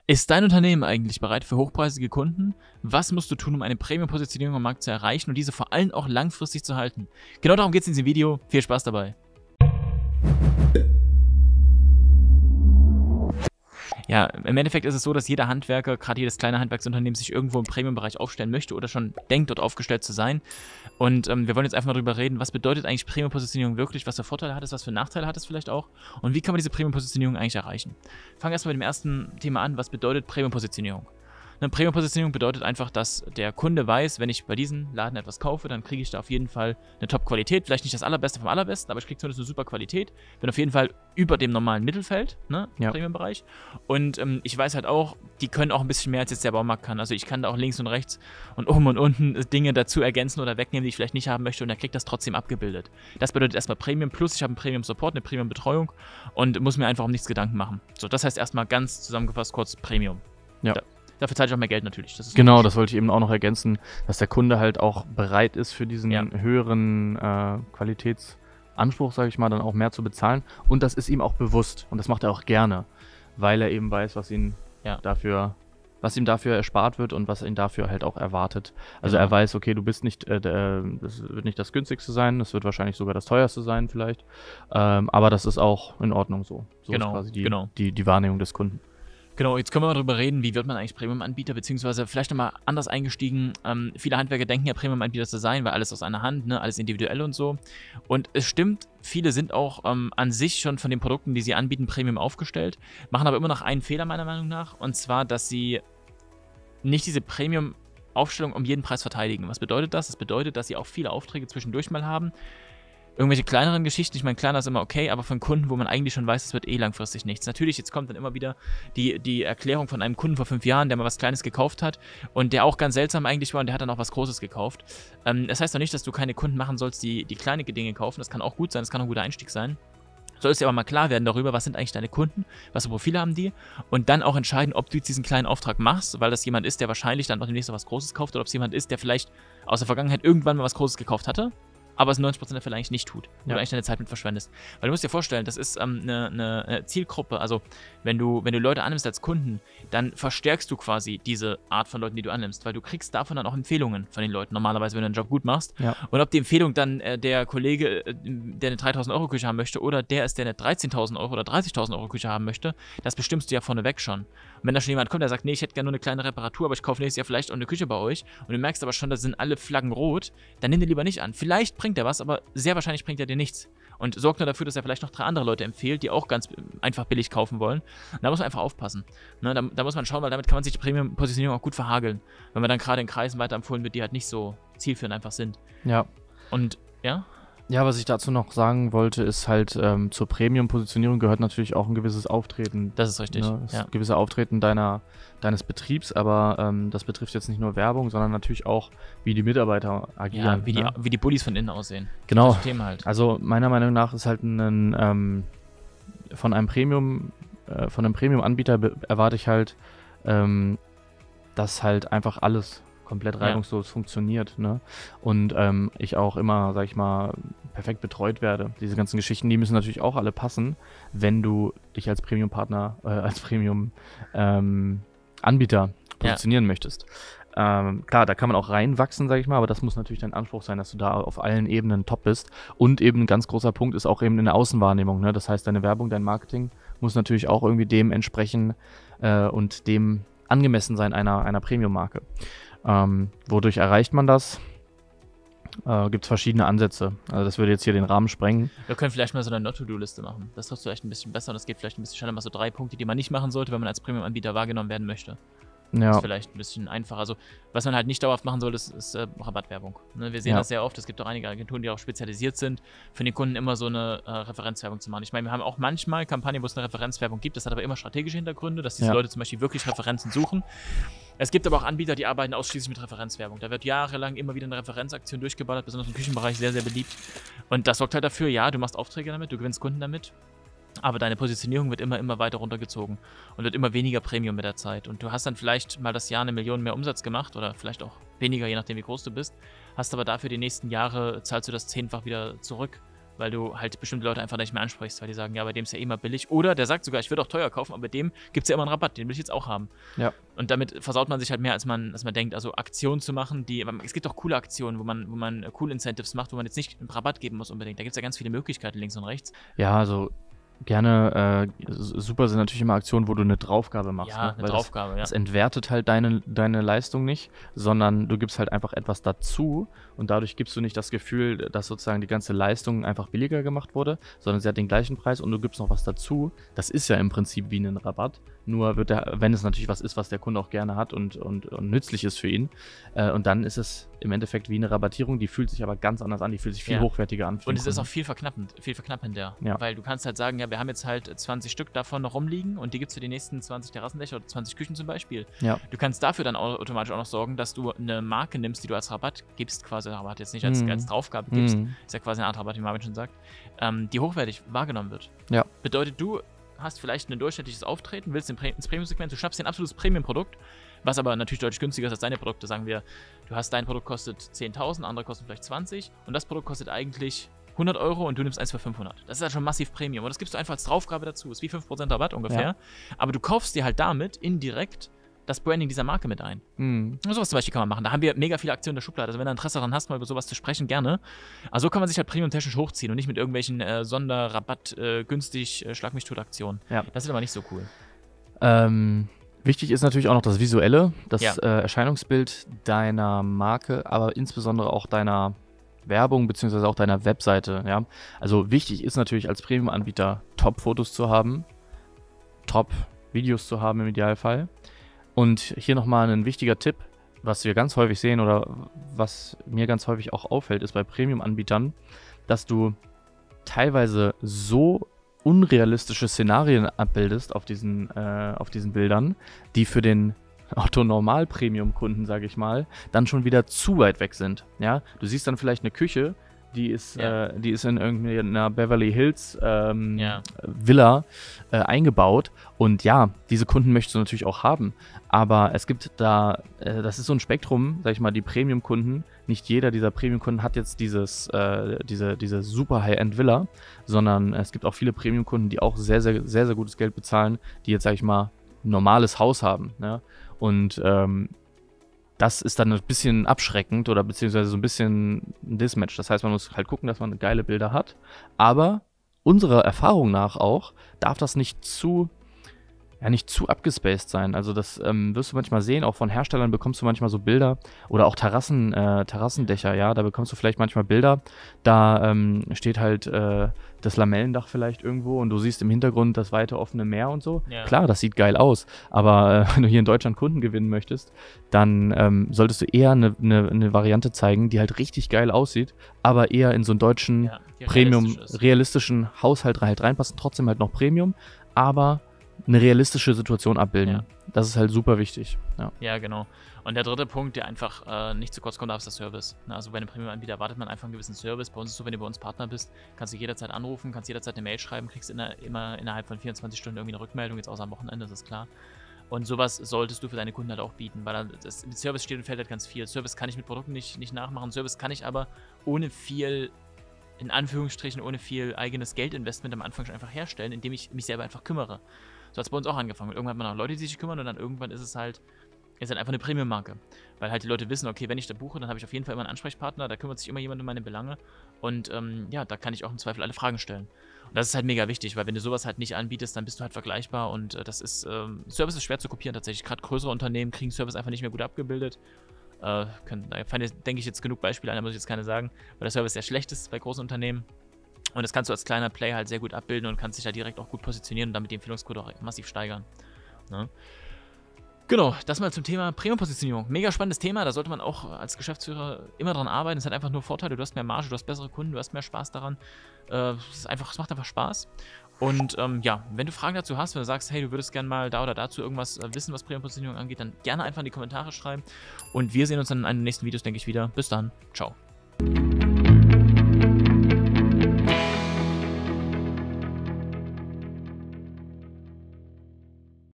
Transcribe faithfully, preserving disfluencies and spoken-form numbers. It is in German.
Ist dein Unternehmen eigentlich bereit für hochpreisige Kunden? Was musst du tun, um eine Premium-Positionierung am Markt zu erreichen und diese vor allem auch langfristig zu halten? Genau darum geht es in diesem Video. Viel Spaß dabei. Ja, im Endeffekt ist es so, dass jeder Handwerker, gerade jedes kleine Handwerksunternehmen, sich irgendwo im Premium-Bereich aufstellen möchte oder schon denkt, dort aufgestellt zu sein. Und ähm, wir wollen jetzt einfach mal darüber reden, was bedeutet eigentlich Premium-Positionierung wirklich, was für Vorteile hat es, was für Nachteile hat es vielleicht auch und wie kann man diese Premium-Positionierung eigentlich erreichen. Fangen wir erstmal mit dem ersten Thema an, was bedeutet Premium-Positionierung? Eine Premium-Positionierung bedeutet einfach, dass der Kunde weiß, wenn ich bei diesem Laden etwas kaufe, dann kriege ich da auf jeden Fall eine Top-Qualität. Vielleicht nicht das Allerbeste vom Allerbesten, aber ich kriege zumindest eine super Qualität. Bin auf jeden Fall über dem normalen Mittelfeld, ne, im Ja. Premium-Bereich. Und ähm, ich weiß halt auch, die können auch ein bisschen mehr, als jetzt der Baumarkt kann. Also ich kann da auch links und rechts und oben und unten Dinge dazu ergänzen oder wegnehmen, die ich vielleicht nicht haben möchte und er kriegt das trotzdem abgebildet. Das bedeutet erstmal Premium, plus ich habe einen Premium-Support, eine Premium-Betreuung und muss mir einfach um nichts Gedanken machen. So, das heißt erstmal ganz zusammengefasst kurz Premium. Ja. Da, Dafür zahle ich auch mehr Geld natürlich. Das ist Genau, logisch. das wollte ich eben auch noch ergänzen, dass der Kunde halt auch bereit ist, für diesen Ja. höheren äh, Qualitätsanspruch, sage ich mal, dann auch mehr zu bezahlen. Und das ist ihm auch bewusst und das macht er auch gerne, weil er eben weiß, was ihn Ja. dafür, was ihm dafür erspart wird und was ihn dafür halt auch erwartet. Also Genau. er weiß, okay, du bist nicht, äh, der, das wird nicht das günstigste sein, das wird wahrscheinlich sogar das teuerste sein vielleicht, ähm, aber das ist auch in Ordnung so. So Genau, ist quasi die, genau. die, die Wahrnehmung des Kunden. Genau, jetzt können wir mal drüber reden, wie wird man eigentlich Premium-Anbieter, beziehungsweise vielleicht nochmal anders eingestiegen. Ähm, viele Handwerker denken ja, Premium-Anbieter zu sein, weil alles aus einer Hand, ne, alles individuell und so. Und es stimmt, viele sind auch ähm, an sich schon von den Produkten, die sie anbieten, Premium aufgestellt, machen aber immer noch einen Fehler meiner Meinung nach, und zwar, dass sie nicht diese Premium-Aufstellung um jeden Preis verteidigen. Was bedeutet das? Das bedeutet, dass sie auch viele Aufträge zwischendurch mal haben. Irgendwelche kleineren Geschichten, ich meine, kleiner ist immer okay, aber von Kunden, wo man eigentlich schon weiß, es wird eh langfristig nichts. Natürlich, jetzt kommt dann immer wieder die, die Erklärung von einem Kunden vor fünf Jahren, der mal was Kleines gekauft hat und der auch ganz seltsam eigentlich war und der hat dann auch was Großes gekauft. Ähm, das heißt doch nicht, dass du keine Kunden machen sollst, die, die kleine Dinge kaufen. Das kann auch gut sein, das kann auch ein guter Einstieg sein. Solltest dir aber mal klar werden darüber, was sind eigentlich deine Kunden, was für Profile haben die und dann auch entscheiden, ob du jetzt diesen kleinen Auftrag machst, weil das jemand ist, der wahrscheinlich dann noch demnächst was Großes kauft, oder ob es jemand ist, der vielleicht aus der Vergangenheit irgendwann mal was Großes gekauft hatte, aber es neunzig Prozent der Fälle eigentlich nicht tut, wo Ja. du eigentlich deine Zeit mit verschwendest. Weil du musst dir vorstellen, das ist ähm, eine, eine, eine Zielgruppe, also wenn du, wenn du Leute annimmst als Kunden, dann verstärkst du quasi diese Art von Leuten, die du annimmst, weil du kriegst davon dann auch Empfehlungen von den Leuten, normalerweise, wenn du deinen Job gut machst. Ja. Und ob die Empfehlung dann äh, der Kollege, äh, der eine dreitausend Euro Küche haben möchte, oder der ist, der eine dreizehntausend Euro oder dreißigtausend Euro Küche haben möchte, das bestimmst du ja vorneweg schon. Und wenn da schon jemand kommt, der sagt, nee, ich hätte gerne nur eine kleine Reparatur, aber ich kaufe nächstes Jahr vielleicht auch eine Küche bei euch, und du merkst aber schon, da sind alle Flaggen rot, dann nimm den lieber nicht an. Vielleicht bringt er was, aber sehr wahrscheinlich bringt er dir nichts. Und sorgt nur dafür, dass er vielleicht noch drei andere Leute empfiehlt, die auch ganz einfach billig kaufen wollen. Und da muss man einfach aufpassen. Ne, da, da muss man schauen, weil damit kann man sich die Premium-Positionierung auch gut verhageln. Wenn man dann gerade in Kreisen weiterempfohlen wird, die halt nicht so zielführend einfach sind. Ja. Und, ja? Ja, was ich dazu noch sagen wollte, ist halt, ähm, zur Premium-Positionierung gehört natürlich auch ein gewisses Auftreten. Das ist richtig, Ne? Das ja. gewisse Auftreten deiner, deines Betriebs, aber ähm, das betrifft jetzt nicht nur Werbung, sondern natürlich auch, wie die Mitarbeiter agieren. Ja, wie, ne? die, wie die Bullies von innen aussehen. Genau. Das Thema halt. Also meiner Meinung nach ist halt ein, ähm, von einem Premium, äh, von einem Premium-Anbieter be- erwarte ich halt, ähm, dass halt einfach alles komplett Ja. reibungslos funktioniert, ne? Und ähm, ich auch immer, sag ich mal, perfekt betreut werde. Diese ganzen Geschichten, die müssen natürlich auch alle passen, wenn du dich als Premium-Partner, äh, als Premium-Anbieter positionieren möchtest. Ähm, klar, da kann man auch reinwachsen, sag ich mal, aber das muss natürlich dein Anspruch sein, dass du da auf allen Ebenen top bist. Und eben ein ganz großer Punkt ist auch eben in der Außenwahrnehmung, ne? Das heißt, deine Werbung, dein Marketing muss natürlich auch irgendwie dem entsprechen äh, und dem angemessen sein einer, einer Premium-Marke. Ähm, wodurch erreicht man das? Äh, Gibt es verschiedene Ansätze. Also das würde jetzt hier den Rahmen sprengen. Wir können vielleicht mal so eine Not-to-Do-Liste machen. Das trifft vielleicht ein bisschen besser und das geht vielleicht ein bisschen schneller. Mal so drei Punkte, die man nicht machen sollte, wenn man als Premium-Anbieter wahrgenommen werden möchte. Das Ja, ist vielleicht ein bisschen einfacher. Also, was man halt nicht dauerhaft machen soll, ist, ist äh, Rabattwerbung. Ne, wir sehen Ja. das sehr oft. Es gibt auch einige Agenturen, die auch spezialisiert sind, für den Kunden immer so eine äh, Referenzwerbung zu machen. Ich meine, wir haben auch manchmal Kampagnen, wo es eine Referenzwerbung gibt. Das hat aber immer strategische Hintergründe, dass diese Ja. Leute zum Beispiel wirklich Referenzen suchen. Es gibt aber auch Anbieter, die arbeiten ausschließlich mit Referenzwerbung. Da wird jahrelang immer wieder eine Referenzaktion durchgeballert, besonders im Küchenbereich sehr, sehr beliebt. Und das sorgt halt dafür, ja, du machst Aufträge damit, du gewinnst Kunden damit. Aber deine Positionierung wird immer, immer weiter runtergezogen und wird immer weniger Premium mit der Zeit. Und du hast dann vielleicht mal das Jahr eine Million mehr Umsatz gemacht oder vielleicht auch weniger, je nachdem wie groß du bist. Hast aber dafür die nächsten Jahre, zahlst du das zehnfach wieder zurück weil du halt bestimmte Leute einfach nicht mehr ansprichst, weil die sagen, ja, bei dem ist ja eh mal billig. Oder der sagt sogar, ich würde auch teuer kaufen, aber bei dem gibt es ja immer einen Rabatt, den will ich jetzt auch haben. Ja. Und damit versaut man sich halt mehr, als man, als man denkt. Also Aktionen zu machen, die, es gibt auch coole Aktionen, wo man, wo man coole Incentives macht, wo man jetzt nicht einen Rabatt geben muss unbedingt. Da gibt es ja ganz viele Möglichkeiten links und rechts. Ja, also gerne, äh, super sind natürlich immer Aktionen, wo du eine Draufgabe machst. Ja, ne? eine Weil Draufgabe, das, ja. das entwertet halt deine, deine Leistung nicht, sondern du gibst halt einfach etwas dazu und dadurch gibst du nicht das Gefühl, dass sozusagen die ganze Leistung einfach billiger gemacht wurde, sondern sie hat den gleichen Preis und du gibst noch was dazu. Das ist ja im Prinzip wie ein Rabatt, nur wird der, wenn es natürlich was ist, was der Kunde auch gerne hat und, und, und nützlich ist für ihn, äh, und dann ist es im Endeffekt wie eine Rabattierung, die fühlt sich aber ganz anders an, die fühlt sich viel Ja. hochwertiger an. für Und den es ist Kunden. auch viel verknappend, viel verknappender. Ja. Weil du kannst halt sagen, ja, wir haben jetzt halt zwanzig Stück davon noch rumliegen und die gibt es für die nächsten zwanzig Terrassendächer oder zwanzig Küchen zum Beispiel. Ja. Du kannst dafür dann au- automatisch auch noch sorgen, dass du eine Marke nimmst, die du als Rabatt gibst, quasi Rabatt jetzt nicht als, Mhm. als Draufgabe gibst, Mhm. ist ja quasi eine Art Rabatt, wie Marvin schon sagt, ähm, die hochwertig wahrgenommen wird. Ja. Bedeutet, du hast vielleicht ein durchschnittliches Auftreten, willst Pre- ins Premium-Segment, du schaffst dir ein absolutes Premium-Produkt, was aber natürlich deutlich günstiger ist als deine Produkte. Sagen wir, du hast dein Produkt kostet zehntausend, andere kosten vielleicht zwanzig und das Produkt kostet eigentlich hundert Euro und du nimmst eins für fünfhundert. Das ist halt schon massiv Premium und das gibst du einfach als Draufgabe dazu. Ist wie fünf Prozent Rabatt ungefähr. Ja. Aber du kaufst dir halt damit indirekt das Branding dieser Marke mit ein. Mhm. Und sowas zum Beispiel kann man machen. Da haben wir mega viele Aktionen in der Schublade. Also wenn du Interesse daran hast, mal über sowas zu sprechen, gerne. Also so kann man sich halt premium-technisch hochziehen und nicht mit irgendwelchen äh, Sonderrabatt, äh, günstig, äh, Schlag mich tot Aktionen. Ja. Das ist aber nicht so cool. Ähm, wichtig ist natürlich auch noch das Visuelle, das Ja. äh, Erscheinungsbild deiner Marke, aber insbesondere auch deiner Werbung beziehungsweise auch deiner Webseite. Ja? Also wichtig ist natürlich als Premium-Anbieter Top-Fotos zu haben, Top-Videos zu haben im Idealfall. Und hier nochmal ein wichtiger Tipp, was wir ganz häufig sehen oder was mir ganz häufig auch auffällt, ist bei Premium-Anbietern, dass du teilweise so unrealistische Szenarien abbildest auf diesen, äh, auf diesen Bildern, die für den Otto-Normal-Premium-Kunden, sage ich mal, dann schon wieder zu weit weg sind. Ja? Du siehst dann vielleicht eine Küche, die ist, Ja. äh, die ist in irgendeiner Beverly Hills ähm, Ja. Villa äh, eingebaut und ja, diese Kunden möchtest du natürlich auch haben, aber es gibt da, äh, das ist so ein Spektrum, sag ich mal, die Premium-Kunden, nicht jeder dieser Premium-Kunden hat jetzt dieses, äh, diese, diese super High-End-Villa, sondern es gibt auch viele Premium-Kunden, die auch sehr, sehr, sehr, sehr gutes Geld bezahlen, die jetzt, sag ich mal, ein normales Haus haben, ne? Und ähm, das ist dann ein bisschen abschreckend oder beziehungsweise so ein bisschen ein Dismatch. Das heißt, man muss halt gucken, dass man geile Bilder hat. Aber unserer Erfahrung nach auch darf das nicht zu, ja, nicht zu abgespaced sein. Also das ähm, wirst du manchmal sehen, auch von Herstellern bekommst du manchmal so Bilder oder auch Terrassen, äh, Terrassendächer, ja, da bekommst du vielleicht manchmal Bilder, da ähm, steht halt äh, das Lamellendach vielleicht irgendwo und du siehst im Hintergrund das weite offene Meer und so. Ja. Klar, das sieht geil aus, aber äh, wenn du hier in Deutschland Kunden gewinnen möchtest, dann ähm, solltest du eher eine ne, ne Variante zeigen, die halt richtig geil aussieht, aber eher in so einen deutschen Ja, die Premium, realistisch ist. realistischen Haushalt halt reinpassen, trotzdem halt noch Premium, aber eine realistische Situation abbilden. Ja. Das ist halt super wichtig. Ja. Ja, genau. Und der dritte Punkt, der einfach äh, nicht zu kurz kommt, darf, ist der Service. Na, also bei einem Premium-Anbieter erwartet man einfach einen gewissen Service. Bei uns ist es so, wenn du bei uns Partner bist, kannst du jederzeit anrufen, kannst jederzeit eine Mail schreiben, kriegst in der, immer innerhalb von vierundzwanzig Stunden irgendwie eine Rückmeldung, jetzt außer am Wochenende, das ist klar. Und sowas solltest du für deine Kunden halt auch bieten, weil dann das, mit Service steht und fällt halt ganz viel. Service kann ich mit Produkten nicht, nicht nachmachen, Service kann ich aber ohne viel, in Anführungsstrichen, ohne viel eigenes Geldinvestment am Anfang schon einfach herstellen, indem ich mich selber einfach kümmere. So hat es bei uns auch angefangen. Und irgendwann hat man auch Leute, die sich kümmern und dann irgendwann ist es halt, ist halt einfach eine Premium-Marke. Weil halt die Leute wissen, okay, wenn ich da buche, dann habe ich auf jeden Fall immer einen Ansprechpartner, da kümmert sich immer jemand um meine Belange und ähm, ja, da kann ich auch im Zweifel alle Fragen stellen. Und das ist halt mega wichtig, weil wenn du sowas halt nicht anbietest, dann bist du halt vergleichbar und äh, das ist, ähm, Service ist schwer zu kopieren tatsächlich. Gerade größere Unternehmen kriegen Service einfach nicht mehr gut abgebildet. Äh, können, da fallen jetzt, denke ich, jetzt genug Beispiele ein, da muss ich jetzt keine sagen, weil der Service sehr schlecht ist bei großen Unternehmen. Und das kannst du als kleiner Player halt sehr gut abbilden und kannst dich da direkt auch gut positionieren und damit die Empfehlungsquote auch massiv steigern. Ne? Genau, das mal zum Thema Premium-Positionierung. Mega spannendes Thema, da sollte man auch als Geschäftsführer immer dran arbeiten. Es hat einfach nur Vorteile, du hast mehr Marge, du hast bessere Kunden, du hast mehr Spaß daran. Äh, es, ist einfach, es macht einfach Spaß. Und ähm, ja, wenn du Fragen dazu hast, wenn du sagst, hey, du würdest gerne mal da oder dazu irgendwas äh, wissen, was Premium-Positionierung angeht, dann gerne einfach in die Kommentare schreiben. Und wir sehen uns dann in einem der nächsten Videos, denke ich, wieder. Bis dann, ciao.